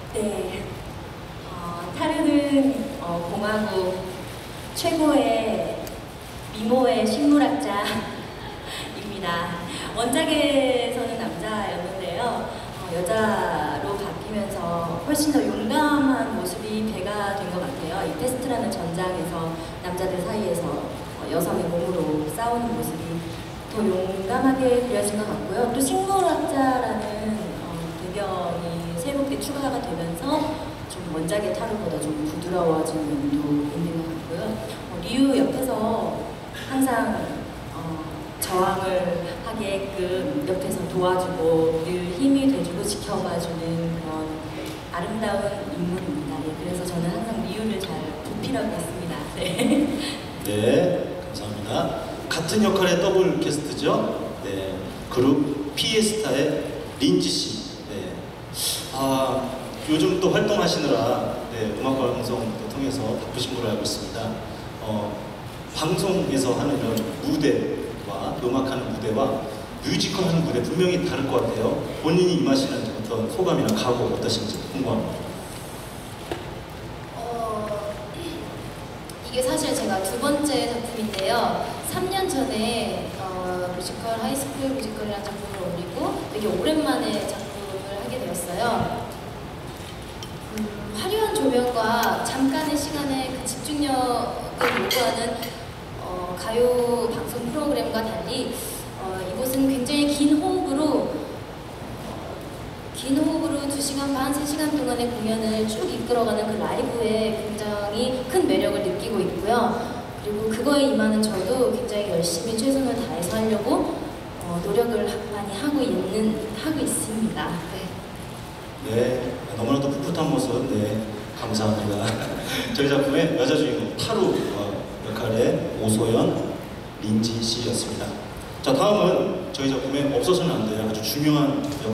네, 타르는 공화국 최고의 미모의 식물학자입니다. 원작에서는 남자였는데요. 여자로 바뀌면서 훨씬 더 용감한 모습이 배가 된 것 같아요. 이 테스트라는 전장에서 남자들 사이에서 여성의 몸으로 싸우는 모습이 더 용감하게 그려진 것 같고요. 또 식물학자라는 배경이 새롭게 추가가 되면서 좀 원작의 타르보다 좀 부드러워진 면도 있는 것 같고요. 리우 옆에서 항상 저항을 하게끔 옆에서 도와주고 늘 힘이 돼주고 지켜봐주는 그런 아름다운 인물입니다. 네, 그래서 저는 항상 리우를 잘 보필하고 있습니다. 네. 네, 감사합니다. 같은 역할의 더블 캐스트죠. 네, 그룹 피에스타의 린지 씨. 네. 요즘 또 활동하시느라 음악 방송도 통해서 바쁘신 걸로 알고 있습니다. 방송에서 하는 이런 무대와 음악하는 무대와 뮤지컬 하는 무대 분명히 다를 것 같아요. 본인이 임하시는 어떤 소감이나 각오 어떠신지 궁금합니다. 이게 사실 제가 두 번째 작품인데요. 3년 전에 뮤지컬 하이스쿨 뮤지컬이라는 작품을 올리고 되게 오랜만에 작품을 하게 되었어요. 화려한 조명과 잠깐의 시간에 그 집중력을 요구하는 가요 방송 프로그램과 달리 이곳은 굉장히 긴 호흡으로 2시간 반, 3시간 동안의 공연을 쭉 이끌어가는 그 라이브에 굉장히 큰 매력을 느끼고 있고요. 그리고 그거에 임하는 저도 굉장히 열심히 최선을 다해서 하려고 노력을 많이 하고 있습니다. 네. 네, 너무나도 풋풋한 모습, 네, 감사합니다. 저희 작품의 여자 주인공 타루 역할의 오소연, 린지 씨였습니다. 자, 다음은 저희 작품에 없어서는 안 될 아주 중요한